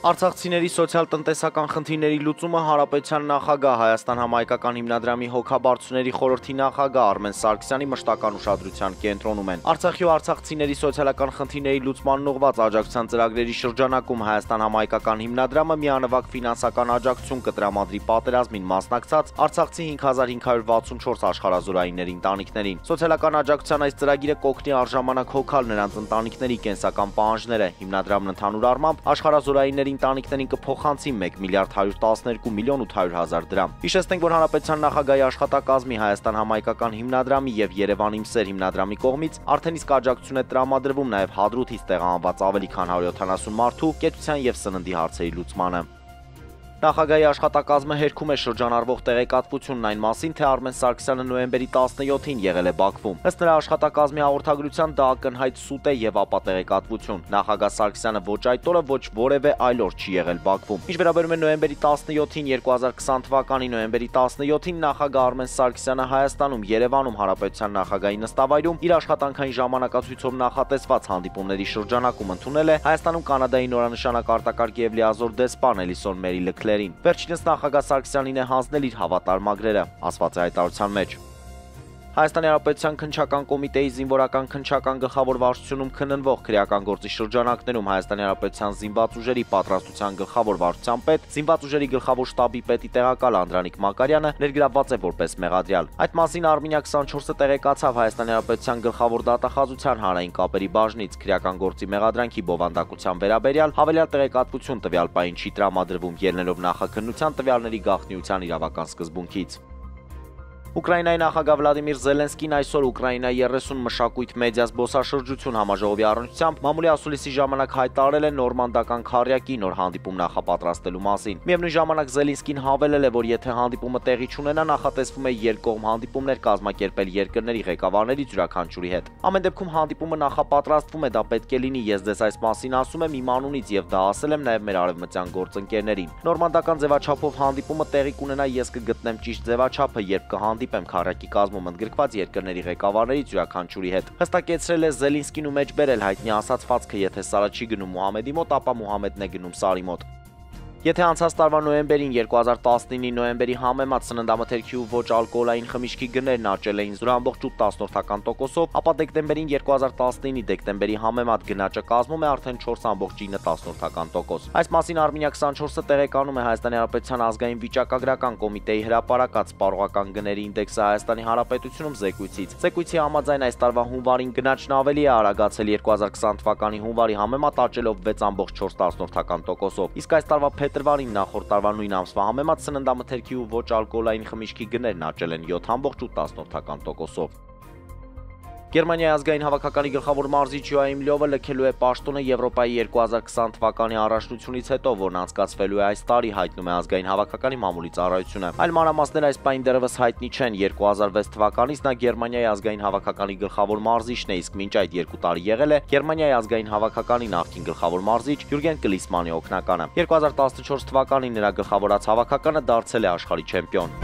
Արցախցիների սոցիալ տնտեսական խնդիրների լուծումը Հանրապետության նախագահ Հայաստան համահայկական հիմնադրամի հոգաբարձուների խորհրդի նախագահ Արմեն Սարգսյանի մշտական ուշադրության կենտրոնում են։ Արցախի ու արցախցիների սոցիալական խնդիրների լուծմանն ուղղված աջակցության ծրագրերի շրջանակում Հայաստան համահայկական հիմնադրամը միանվագ ֆինանսական աջակցություն կտրամադրի պատերազմին մասնակցած արցախցի 5564 աշխարհազորայինների ընտանիքներին։ Սոցիալական աջակցության այս ծրագիրը կօգնի առժամանակ հոգալ նրանց ընտանիքների կենսական պահանջները։ Հիմնադրամն ընդհանուր առմամբ աշխարհազորայինների ընտանիքներին կփոխանցի 1 միլիարդ 112 միլիոն 800 հազար դրամ։ Հիշեցնենք, որ Հանրապետության նախագահի աշխատակազմի Հայաստան համահայկական հիմնադրամի եւ Երևան իմ սեր հիմնադրամի կողմից արդեն իսկ աջակցություն է տրամադրվում նաեւ Հադրութից տեղահանված ավելի քան 170 մարդու կեցության եւ սննդի հարցերի լուծմանը։ Նախագահի աշխատակազմը հերքում է շրջանառվող տեղեկատվությունն այն մասին, թե Արմեն Սարգսյանը նոյեմբերի 17-ին եղել է Բաքվում։ Ըստ նրա աշխատակազմի հաղորդագրության դա ակնհայտ սուտ է եւ ապա տեղեկատվություն։ Նախագահ Սարգսյանը ոչ այդ օրը, ոչ որևէ այլ օր չի եղել Բաքվում։ Ինչ վերաբերում է նոյեմբերի 17-ին 2020 թվականի նոյեմբերի 17-ին նախագահ Արմեն Սարգսյանը Հայաստանում Երևանում Հանրապետության նախագահի նստավայրում իր աշխատանքային ժամանակացույցով նախատեսված հանդիպումների շրջանակում ընդունել է Հայաստանում Կանադայի նորանշանակ արտակարգ եւ լիազոր դեսպան Էլիսոն Մերի Լքլերին։ Վերջինս նախագահ Սարգսյանին է հանձնել իր հավատարմագրերը, ասված է հայտարարության մեջ։ Հայաստանի Հանրապետության քննչական կոմիտեի զինվորական քննչական գլխավոր վարչությունում քննվող քրեական գործի շրջանակներում Հայաստանի Հանրապետության զինված ուժերի պատրաստության գլխավոր վարչության պետ, զինված ուժերի գլխավոր շտաբի պետի տեղակալ Անդրանիկ Մակարյանը ներգրավված է որպես մեղադրյալ։ Այդ մասին Արմենիա 24-ը տեղեկացավ Հայաստանի Հանրապետության գլխավոր դատախազության հանրային կապերի բաժնից քրեական գործի մեղադրանքի բովանդակության վերաբերյալ հավելյալ տեղեկատվություն տվյալ պահին չի տրամադրվում, ելնելով նախաքննության տվյալների գաղտնիության իրավական սկզբունքից։ Ուկրաինայի նախագահ Վլադիմիր Զելենսկին այսօր Ուկրաինայի 30 մշակույթ մեդիա զբոսաշրջություն համաժողովի առնչությամբ մամուլի ասուլիսի ժամանակ հայտարարել է նորմանդական քառյակի նոր հանդիպում նախապատրաստելու մասին։ Միևնույն ժամանակ Զելենսկին հավելել է, որ եթե հանդիպումը տեղի չունենա, նախատեսվում է երկկողմ հանդիպումներ կազմակերպել երկրների ղեկավարներից յուրաքանչյուրի հետ։ Ամեն դեպքում հանդիպումը նախապատրաստվում է, դա պետք է լինի, ես ձեզ այս մասին ասում եմ իմ անունից եւ դա ասել եմ նաեւ մեր արևմտյան գործընկերներին։ Նորմանդական ձևաչափով հանդիպումը տեղի կունենա, ես կգտնեմ ճիշտ ձևաչափը, երբ կհանդիպեմ քառյակի կազմում ընդգրկված երկրների ղեկավարներից յուրաքանչյուրի հետ։ Հստակեցրել է Զելենսկին ու մեջ բերել հայտնի ասացվածքը, եթե Սարը չի գնում Մուհամեդի մոտ, ապա Մուհամեդն է գնում Սարի մոտ։ Եթե անցած տարվա նոյեմբերին 2019-ի նոյեմբերի համեմատ սննդամթերքի ու ոչ ալկոհոլային խմիչքի գներն աճել էին 0.8%, ապա դեկտեմբերին 2019-ի դեկտեմբերի համեմատ գնաճը կազմում է արդեն 4.9%։ Այս մասին Արմենիա 24-ը տեղեկանում է Հայաստանի Հանրապետության ազգային վիճակագրական կոմիտեի հրապարակած սպառողական գների ինդեքսը Հայաստանի Հանրապետությունում զեկույցից։ Զեկույցի համաձայն այս տարվա հունվարին գնաճն ավելի է արագացել 2020 թվականի հունվարի համեմատ աճելով 6.4%, իսկ այս տարվա փետրվարին նախորդ տարվա նույն ամսվա համեմատ սննդամթերքի ու ոչ ալկոհոլային խմիչքի գներն աճել են 7.8%։ Գերմանիայի ազգային հավաքականի գլխավոր մարզիչ Յոայիմ Լյովը լքելու է պաշտոնը Եվրոպայի 2020 թվականի առաջնությունից հետո, որն անցկացվելու է այս տարի, հայտնում է ազգային հավաքականի մամուլի ծառայությունը։ Այլ մանրամասներ այս պահին դեռևս հայտնի չեն։ 2006 թվականից նա Գերմանիայի ազգային հավաքականի գլխավոր մարզիչն է, իսկ մինչ այդ 2 տարի եղել է Գերմանիայի ազգային հավաքականի նախկին գլխավոր մարզիչ Յուրգեն Կլիսմանի օգնականը։ 2014 թվականին նրա գլխավորած հավաքականը դարձել է աշխարհի չեմպիոն։